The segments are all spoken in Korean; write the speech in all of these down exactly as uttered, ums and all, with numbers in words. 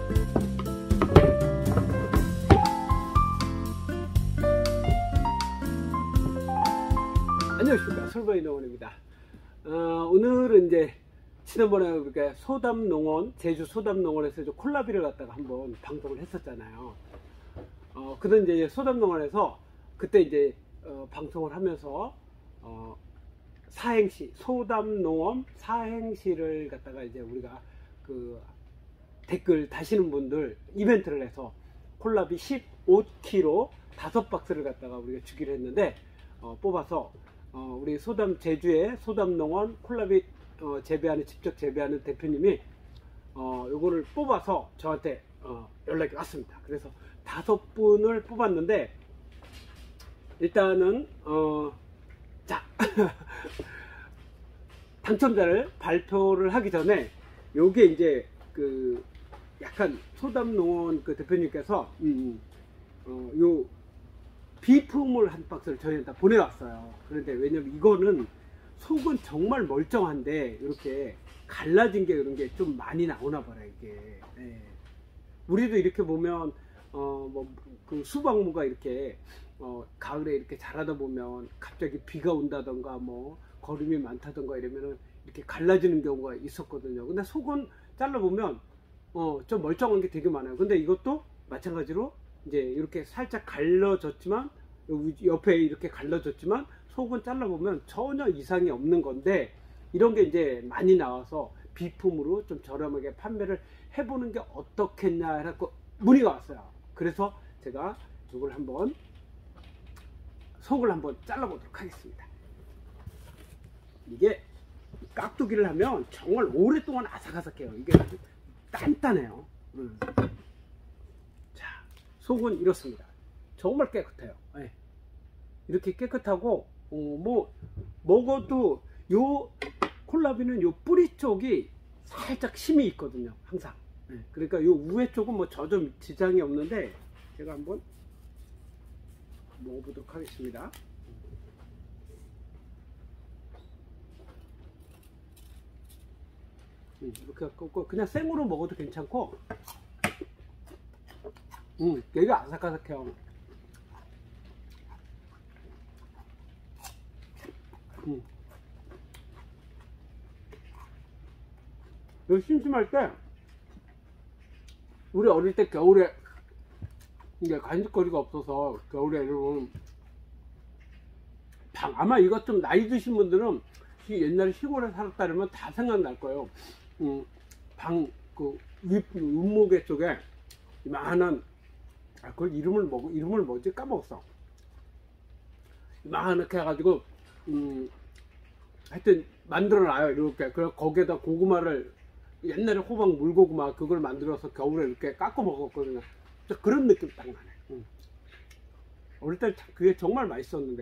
안녕하십니까, 솔바이 농원입니다. 어, 오늘은 이제 지난번에 우리가 소담농원, 제주 소담농원에서 이제 콜라비를 갖다가 한번 방송을 했었잖아요. 어, 그런 이제 소담농원에서 그때 이제 어, 방송을 하면서 어, 사행시, 소담농원 사행시를 갖다가 이제 우리가 그 댓글 다시는 분들 이벤트를 해서 콜라비 십오 킬로그램 다섯 박스를 갖다가 우리가 주기로 했는데 어, 뽑아서 어, 우리 소담, 제주의 소담농원 콜라비 어, 재배하는, 직접 재배하는 대표님이 어, 요거를 뽑아서 저한테 어, 연락이 왔습니다. 그래서 다섯 분을 뽑았는데 일단은 어, 자 당첨자를 발표를 하기 전에 요게 이제 그 약간 소담농원 그 대표님께서 음, 어, 요 비품을 한 박스를 저희한테 보내왔어요. 그런데 왜냐면 이거는 속은 정말 멀쩡한데 이렇게 갈라진 게 이런 게 좀 많이 나오나 봐요, 이게. 네. 우리도 이렇게 보면 어 뭐 그 수박무가 이렇게 어 가을에 이렇게 자라다 보면 갑자기 비가 온다던가 뭐 거름이 많다던가 이러면은 이렇게 갈라지는 경우가 있었거든요. 근데 속은 잘라보면 어 좀 멀쩡한 게 되게 많아요. 근데 이것도 마찬가지로 이제 이렇게 살짝 갈라졌지만 옆에 이렇게 갈라졌지만 속은 잘라보면 전혀 이상이 없는 건데 이런 게 이제 많이 나와서 비품으로 좀 저렴하게 판매를 해보는 게 어떻겠냐 해갖고 문의가 왔어요. 그래서 제가 이걸 한번 속을 한번 잘라보도록 하겠습니다. 이게 깍두기를 하면 정말 오랫동안 아삭아삭해요. 이게 아주 단단해요. 음. 자, 속은 이렇습니다. 정말 깨끗해요. 네. 이렇게 깨끗하고 어, 뭐 먹어도 요 콜라비는 요 뿌리 쪽이 살짝 심이 있거든요, 항상. 네. 그러니까 요 우회 쪽은 뭐 전혀 지장이 없는데 제가 한번 먹어보도록 하겠습니다. 이렇게 갖고 그냥 생으로 먹어도 괜찮고 음, 되게 아삭아삭해요. 음. 여기 심심할 때 우리 어릴 때 겨울에 이제 간식거리가 없어서 겨울에 이러면 방, 아마 이것 좀 나이 드신 분들은 옛날에 시골에 살았다 그러면 다 생각날 거예요. 음, 방, 그, 윗, 윗목에 쪽에 이만한, 아, 그걸 이름을 뭐, 이름을 뭐지? 까먹었어. 이만하게 해가지고, 음, 하여튼 만들어 놔요. 이렇게. 그래서 거기에다 고구마를, 옛날에 호박 물고구마 그걸 만들어서 겨울에 이렇게 깎아 먹었거든요. 그런 느낌 딱 나네. 음. 어릴 때 그게 정말 맛있었는데.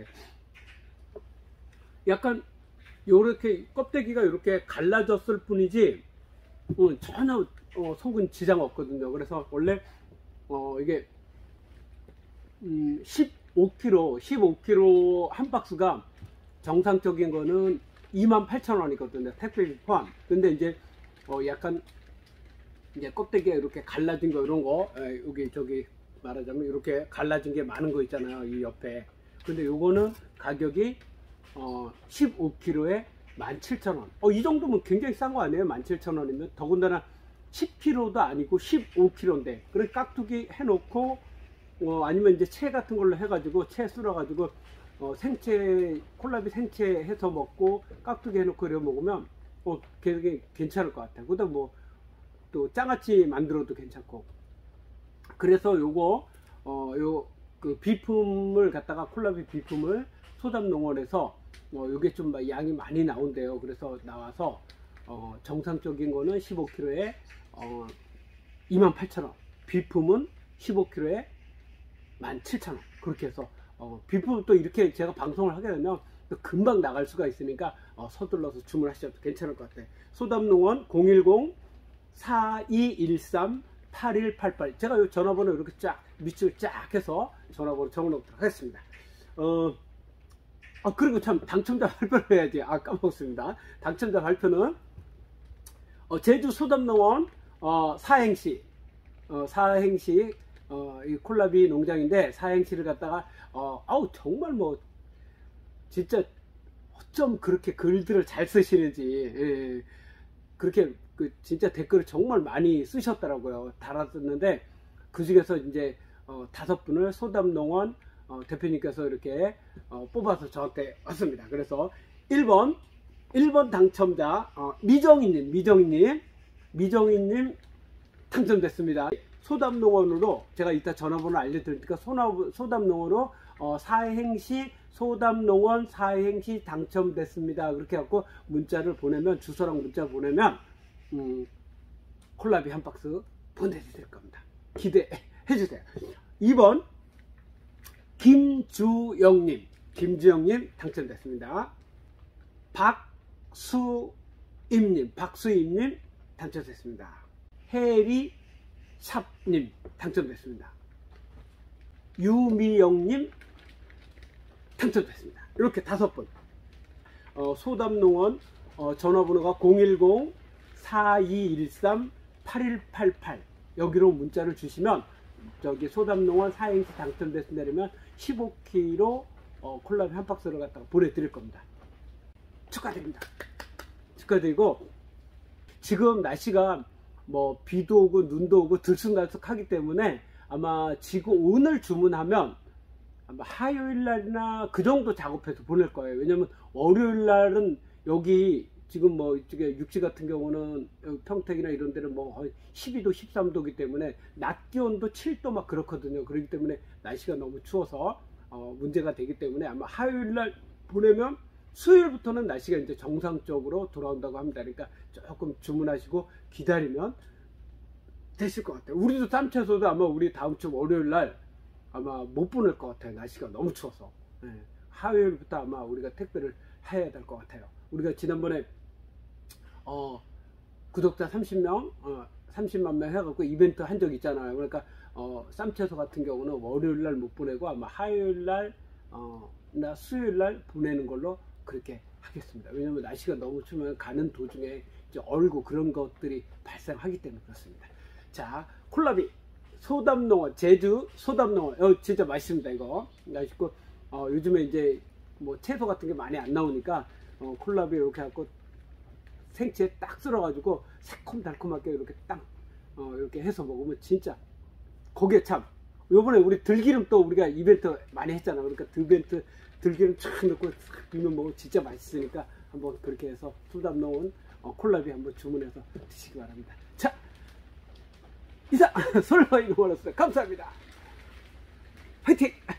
약간, 요렇게 껍데기가 이렇게 갈라졌을 뿐이지 어, 전혀 어, 속은 지장 없거든요. 그래서 원래 어, 이게 음, 십오 킬로그램 십오 킬로그램 한 박스가 정상적인 거는 이만 팔천 원이거든요, 택배비 포함. 근데 이제 어, 약간 이제 껍데기가 이렇게 갈라진 거 이런 거 에, 여기 저기 말하자면 이렇게 갈라진 게 많은 거 있잖아요, 이 옆에. 근데 요거는 가격이 어, 십오 킬로그램에 만 칠천 원. 어, 이 정도면 굉장히 싼 거 아니에요? 만 칠천 원이면. 더군다나 십 킬로그램도 아니고 십오 킬로그램인데. 그래 깍두기 해놓고, 어, 아니면 이제 채 같은 걸로 해가지고, 채 쓸어가지고, 어, 생채, 콜라비 생채 해서 먹고, 깍두기 해놓고 이래 먹으면, 어, 되게 괜찮을 것 같아요. 그다음 뭐, 또 장아찌 만들어도 괜찮고. 그래서 요거, 어, 요, 그 비품을 갖다가 콜라비 비품을 소담농원에서 어, 요게 좀 양이 많이 나온대요. 그래서 나와서 어, 정상적인 거는 십오 킬로그램에 어, 이만 팔천 원, 비품은 십오 킬로그램에 만 칠천 원. 그렇게 해서 어, 비품 또 이렇게 제가 방송을 하게 되면 또 금방 나갈 수가 있으니까 어, 서둘러서 주문하셔도 괜찮을 것 같아요. 소담농원 공일공 사이일삼 팔일팔팔. 제가 이 전화번호 이렇게 쫙 밑줄 쫙 해서 전화번호 적어놓도록 하겠습니다. 어, 아, 그리고 참 당첨자 발표를 해야지. 아, 까먹었습니다. 당첨자 발표는 어, 제주 소담농원 어, 사행시 어, 사행시 어, 이 콜라비 농장인데 사행시를 갖다가 어, 아우 정말 뭐 진짜 어쩜 그렇게 글들을 잘 쓰시는지 예, 그렇게 그 진짜 댓글을 정말 많이 쓰셨더라고요. 달았었는데 그 중에서 이제 어, 다섯 분을 소담농원 어, 대표님께서 이렇게 어, 뽑아서 저한테 왔습니다. 그래서 일 번 일 번 당첨자 어, 미정희님 미정희님 미정희님 당첨됐습니다. 소담농원으로 제가 이따 전화번호 알려드리니까 소담농원으로 어, 사행시 소담농원 사행시 당첨됐습니다. 그렇게 해갖고 문자를 보내면 주소랑 문자 보내면 음, 콜라비 한 박스 보내드릴 겁니다. 기대해 주세요. 이 번 김주영님 김주영님 당첨됐습니다. 박수임님 박수임님 당첨됐습니다. 해리 샵님 당첨됐습니다. 유미영님 당첨됐습니다. 이렇게 다섯 분 어, 소담농원 어, 전화번호가 공일공 사이일삼 팔일팔팔 여기로 문자를 주시면 저기 소담농원 사행시 당첨됐습니다. 그러면 십오 킬로그램 어, 콜라비 한 박스를 갖다가 보내드릴 겁니다. 축하드립니다. 축하드리고 지금 날씨가 뭐 비도 오고 눈도 오고 들쑥날쑥하기 때문에 아마 지금 오늘 주문하면 아마 화요일 날이나 그 정도 작업해서 보낼 거예요. 왜냐면 월요일 날은 여기 지금 뭐 이쪽에 육지 같은 경우는 평택이나 이런 데는 뭐 거의 십이 도 십삼 도이기 때문에 낮 기온도 칠 도 막 그렇거든요. 그렇기 때문에 날씨가 너무 추워서 어 문제가 되기 때문에 아마 화요일 날 보내면 수요일부터는 날씨가 이제 정상적으로 돌아온다고 합니다. 그러니까 조금 주문하시고 기다리면 되실 것 같아요. 우리도 쌈채소도 아마 우리 다음 주 월요일 날 아마 못 보낼 것 같아요. 날씨가 너무 추워서. 네. 화요일부터 아마 우리가 택배를 해야 될 것 같아요. 우리가 지난번에 어, 구독자 삼십 명 어, 삼십만 명 해갖고 이벤트 한 적 있잖아요. 그러니까 어, 쌈채소 같은 경우는 월요일 날 못 보내고 아마 화요일 날 어, 나 수요일 날 보내는 걸로 그렇게 하겠습니다. 왜냐면 날씨가 너무 추우면 가는 도중에 이제 얼고 그런 것들이 발생하기 때문에 그렇습니다. 자, 콜라비 소담농원 제주 소담농원 어, 진짜 맛있습니다. 이거 맛있고 어, 요즘에 이제 뭐 채소 같은 게 많이 안 나오니까 어, 콜라비 이렇게 갖고 생채 딱 썰어가지고 새콤달콤하게 이렇게 딱 어, 이렇게 해서 먹으면 진짜 거기에 참 요번에 우리 들기름 또 우리가 이벤트 많이 했잖아. 그러니까 들벤트 들기름 촥 넣고 비벼 먹으면 진짜 맛있으니까 한번 그렇게 해서 소담농원 어, 콜라비 한번 주문해서 드시기 바랍니다. 자, 이상 솔로인원으로서 감사합니다. 화이팅!